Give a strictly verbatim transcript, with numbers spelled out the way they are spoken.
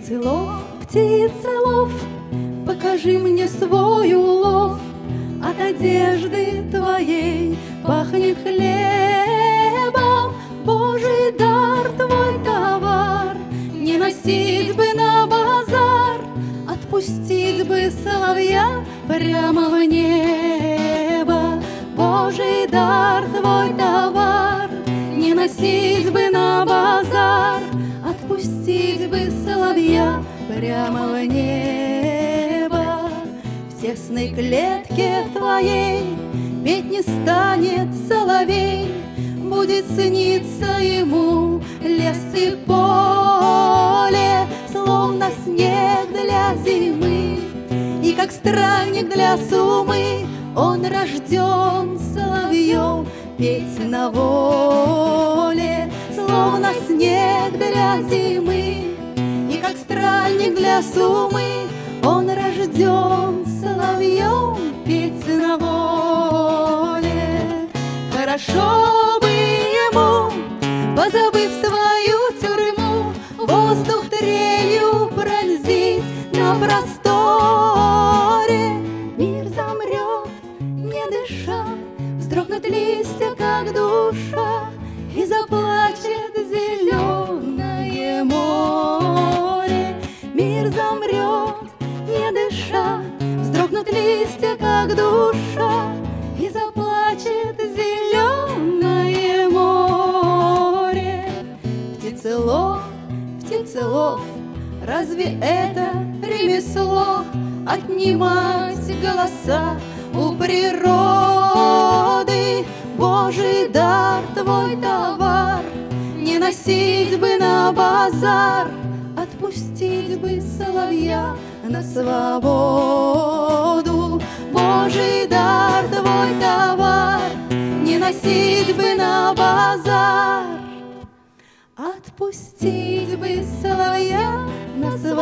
Птицелов, птицелов, покажи мне свой улов. От одежды твоей пахнет хлебом. Божий дар, твой товар, не носить бы на базар, отпустить бы соловья прямо в небо. Божий дар, твой товар, не носить бы на базар, отпустить бы соловья прямо в небо. В тесной клетке твоей петь не станет соловей, будет сниться ему лес и поле, словно снег для зимы. И как странник для сумы он рожден соловьем петь на воле, словно снег для зимы. И как странник для сумы он рожден соловьем петь на воле. Хорошо бы ему, позабыв свою тюрьму, воздух трелью пронзить на просторе. Мир замрет, не дыша, вздрогнут листья, как душа, и заплачет зеленое море. Мир замрет, не дыша, вздрогнут листья, как душа, и заплачет зеленое море. Птицелов, птицелов, разве это ремесло отнимать голоса у природы? Божий дар, твой товар, не носить бы на базар, отпустить бы соловья на свободу. Божий дар, твой товар, не носить бы на базар, отпустить бы соловья на свободу.